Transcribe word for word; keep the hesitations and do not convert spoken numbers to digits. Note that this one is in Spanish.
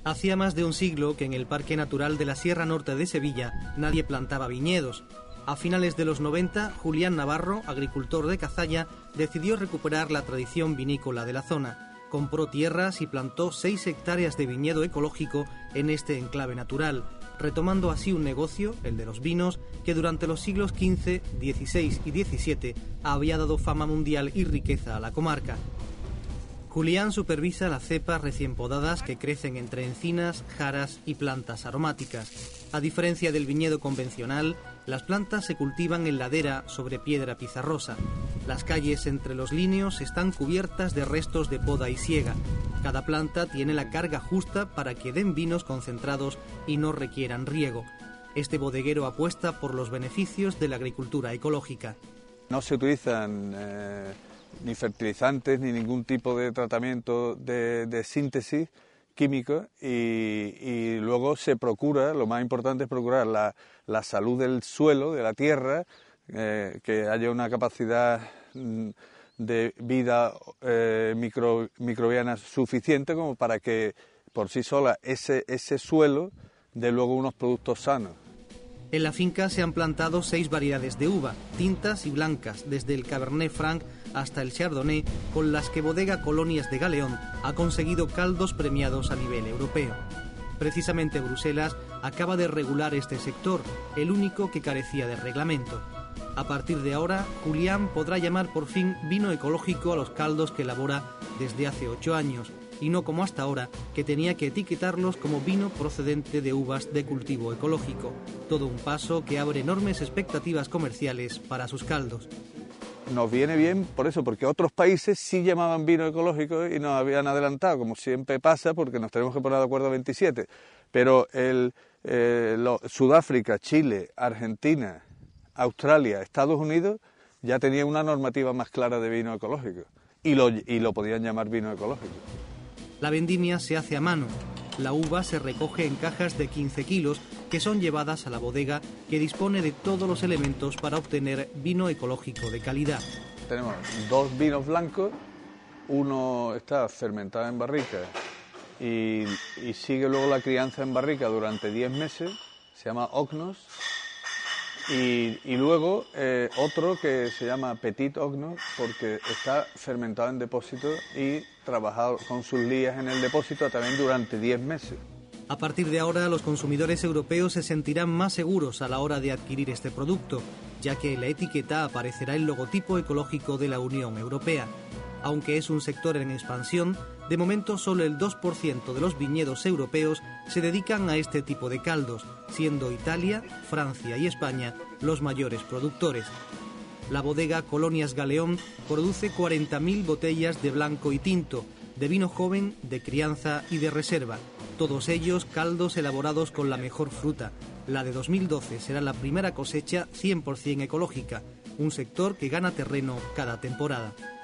Hacía más de un siglo que en el Parque Natural de la Sierra Norte de Sevilla nadie plantaba viñedos. A finales de los noventa, Julián Navarro, agricultor de Cazalla, decidió recuperar la tradición vinícola de la zona. Compró tierras y plantó seis hectáreas de viñedo ecológico en este enclave natural, retomando así un negocio, el de los vinos, que durante los siglos quince, dieciséis y diecisiete había dado fama mundial y riqueza a la comarca. Julián supervisa las cepas recién podadas que crecen entre encinas, jaras y plantas aromáticas. A diferencia del viñedo convencional, las plantas se cultivan en ladera sobre piedra pizarrosa. Las calles entre los líneos están cubiertas de restos de poda y siega. Cada planta tiene la carga justa para que den vinos concentrados y no requieran riego. Este bodeguero apuesta por los beneficios de la agricultura ecológica. No se utilizan eh, ni fertilizantes ni ningún tipo de tratamiento de, de síntesis químico y, y luego se procura, lo más importante es procurar la, la salud del suelo, de la tierra, eh, que haya una capacidad de vida eh, micro, microbiana suficiente como para que por sí sola ese, ese suelo dé luego unos productos sanos. En la finca se han plantado seis variedades de uva, tintas y blancas, desde el Cabernet Franc hasta el Chardonnay, con las que Bodega Colonias de Galeón ha conseguido caldos premiados a nivel europeo. Precisamente Bruselas acaba de regular este sector, el único que carecía de reglamento. A partir de ahora, Julián podrá llamar por fin vino ecológico a los caldos que elabora desde hace ocho años, y no como hasta ahora, que tenía que etiquetarlos como vino procedente de uvas de cultivo ecológico. Todo un paso que abre enormes expectativas comerciales para sus caldos. Nos viene bien por eso, porque otros países sí llamaban vino ecológico y nos habían adelantado, como siempre pasa, porque nos tenemos que poner de acuerdo a veintisiete. Pero el, eh, lo, Sudáfrica, Chile, Argentina, Australia, Estados Unidos ya tenían una normativa más clara de vino ecológico y lo, y lo podían llamar vino ecológico. La vendimia se hace a mano. La uva se recoge en cajas de quince kilos que son llevadas a la bodega, que dispone de todos los elementos para obtener vino ecológico de calidad. Tenemos dos vinos blancos, uno está fermentado en barrica y, y sigue luego la crianza en barrica durante diez meses, se llama Ognos, y, y luego eh, otro que se llama Petit Ognos porque está fermentado en depósito y trabajado con sus lías en el depósito también durante diez meses. A partir de ahora, los consumidores europeos se sentirán más seguros a la hora de adquirir este producto, ya que en la etiqueta aparecerá el logotipo ecológico de la Unión Europea. Aunque es un sector en expansión, de momento solo el dos por ciento de los viñedos europeos se dedican a este tipo de caldos, siendo Italia, Francia y España los mayores productores. La bodega Colonias Galeón produce cuarenta mil botellas de blanco y tinto, de vino joven, de crianza y de reserva. Todos ellos caldos elaborados con la mejor fruta. La de dos mil doce será la primera cosecha cien por ciento ecológica, un sector que gana terreno cada temporada.